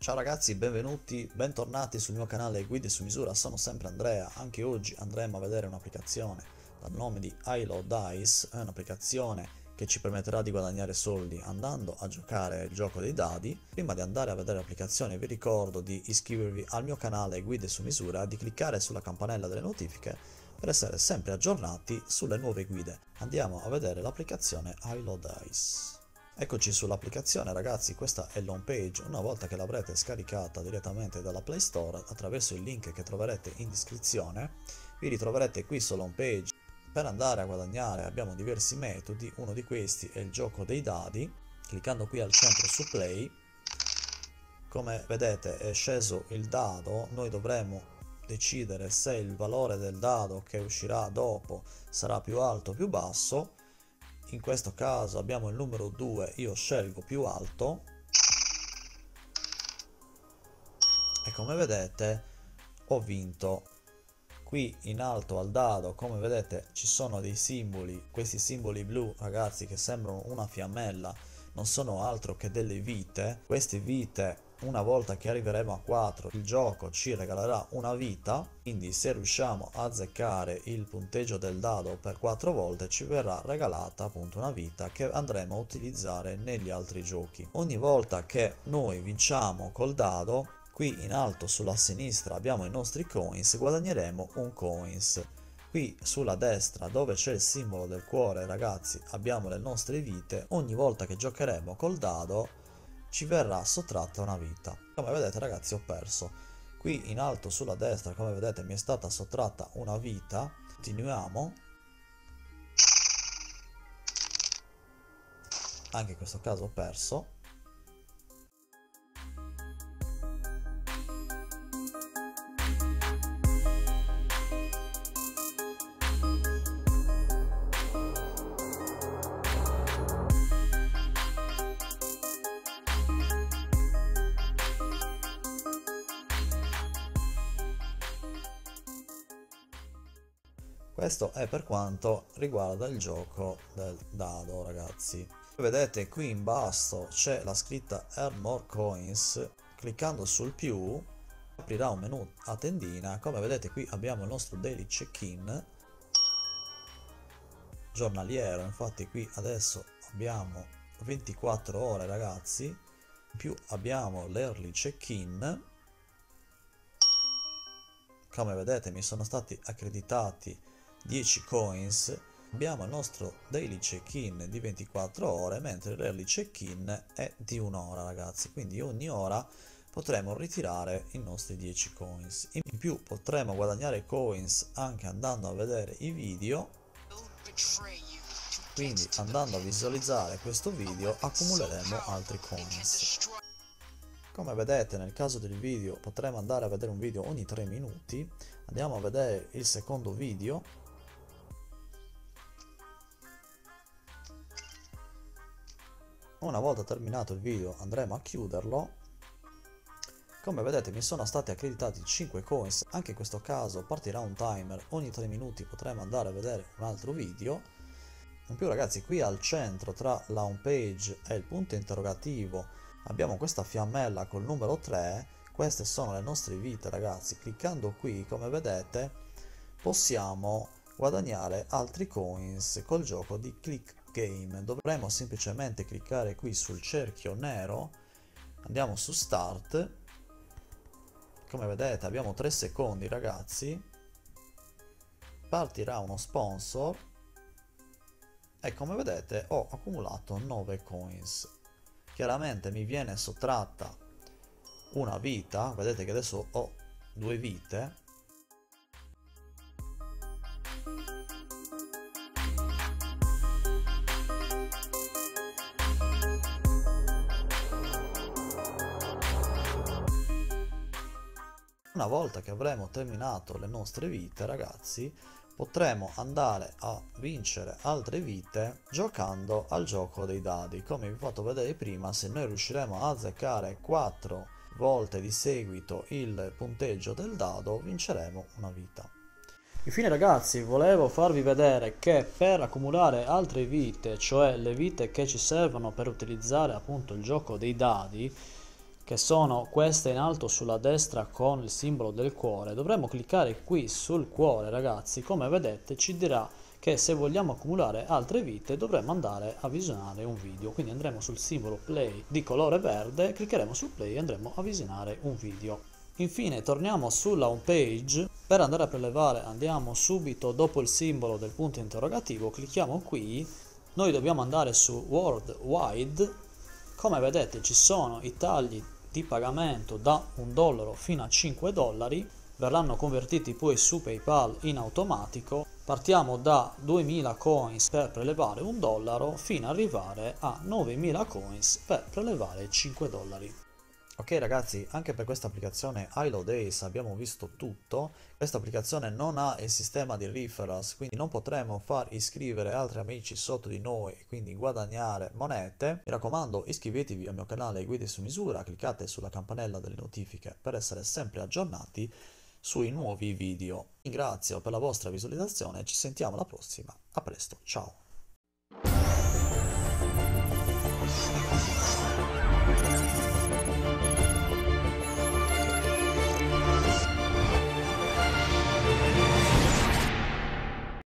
Ciao ragazzi, benvenuti, bentornati sul mio canale Guide su misura, sono sempre Andrea. Anche oggi andremo a vedere un'applicazione dal nome di iLoveDice, è un'applicazione che ci permetterà di guadagnare soldi andando a giocare il gioco dei dadi. Prima di andare a vedere l'applicazione vi ricordo di iscrivervi al mio canale Guide su misura e di cliccare sulla campanella delle notifiche per essere sempre aggiornati sulle nuove guide. Andiamo a vedere l'applicazione iLoveDice. Eccoci sull'applicazione ragazzi, questa è l'home page. Una volta che l'avrete scaricata direttamente dalla Play Store attraverso il link che troverete in descrizione, vi ritroverete qui sull'home page. Per andare a guadagnare abbiamo diversi metodi, uno di questi è il gioco dei dadi. Cliccando qui al centro su Play, come vedete è sceso il dado, noi dovremo decidere se il valore del dado che uscirà dopo sarà più alto o più basso. In questo caso abbiamo il numero 2, io scelgo più alto e come vedete ho vinto. Qui in alto al dado, come vedete, ci sono dei simboli, questi simboli blu ragazzi che sembrano una fiammella, non sono altro che delle vite. Queste vite, una volta che arriveremo a 4, il gioco ci regalerà una vita, quindi se riusciamo a azzeccare il punteggio del dado per 4 volte ci verrà regalata appunto una vita che andremo a utilizzare negli altri giochi. Ogni volta che noi vinciamo col dado, qui in alto sulla sinistra abbiamo i nostri coins, guadagneremo un coins. Qui sulla destra dove c'è il simbolo del cuore ragazzi abbiamo le nostre vite. Ogni volta che giocheremo col dado ci verrà sottratta una vita. Come vedete ragazzi ho perso. Qui in alto sulla destra come vedete mi è stata sottratta una vita. Continuiamo. Anche in questo caso ho perso. Questo è per quanto riguarda il gioco del dado ragazzi. Vedete qui in basso c'è la scritta Earn More Coins. Cliccando sul più aprirà un menu a tendina. Come vedete qui abbiamo il nostro daily check-in giornaliero, infatti qui adesso abbiamo 24 ore ragazzi. In più abbiamo l'early check-in. Come vedete mi sono stati accreditati 10 coins. Abbiamo il nostro daily check-in di 24 ore mentre l'early check-in è di un'ora ragazzi, quindi ogni ora potremo ritirare i nostri 10 coins. In più potremo guadagnare coins anche andando a vedere i video, quindi andando a visualizzare questo video accumuleremo altri coins. Come vedete nel caso del video potremo andare a vedere un video ogni 3 minuti. Andiamo a vedere il secondo video. Una volta terminato il video andremo a chiuderlo. Come vedete mi sono stati accreditati 5 coins, anche in questo caso partirà un timer, ogni 3 minuti potremo andare a vedere un altro video. In più ragazzi qui al centro tra la home page e il punto interrogativo abbiamo questa fiammella col numero 3, queste sono le nostre vite ragazzi. Cliccando qui come vedete possiamo guadagnare altri coins col gioco di Click Game. Dovremo semplicemente cliccare qui sul cerchio nero, andiamo su Start. Come vedete abbiamo 3 secondi ragazzi, partirà uno sponsor e come vedete ho accumulato 9 coins. Chiaramente mi viene sottratta una vita, vedete che adesso ho 2 vite. Una volta che avremo terminato le nostre vite ragazzi potremo andare a vincere altre vite giocando al gioco dei dadi. Come vi ho fatto vedere prima, se noi riusciremo a azzeccare 4 volte di seguito il punteggio del dado vinceremo una vita. Infine ragazzi volevo farvi vedere che per accumulare altre vite, cioè le vite che ci servono per utilizzare appunto il gioco dei dadi, che sono queste in alto sulla destra con il simbolo del cuore, dovremo cliccare qui sul cuore, ragazzi. Come vedete ci dirà che se vogliamo accumulare altre vite dovremo andare a visionare un video, quindi andremo sul simbolo play di colore verde, cliccheremo su play e andremo a visionare un video. Infine torniamo sulla home page. Per andare a prelevare andiamo subito dopo il simbolo del punto interrogativo, clicchiamo qui. Noi dobbiamo andare su Worldwide. Come vedete ci sono i tagli di pagamento da $1 fino a $5, verranno convertiti poi su PayPal in automatico. Partiamo da 2000 coins per prelevare $1 fino ad arrivare a 9000 coins per prelevare $5. Ok ragazzi, anche per questa applicazione iLodays abbiamo visto tutto. Questa applicazione non ha il sistema di referrals, quindi non potremo far iscrivere altri amici sotto di noi e quindi guadagnare monete. Mi raccomando, iscrivetevi al mio canale Guide su misura, cliccate sulla campanella delle notifiche per essere sempre aggiornati sui nuovi video. Ringrazio per la vostra visualizzazione e ci sentiamo alla prossima. A presto, ciao!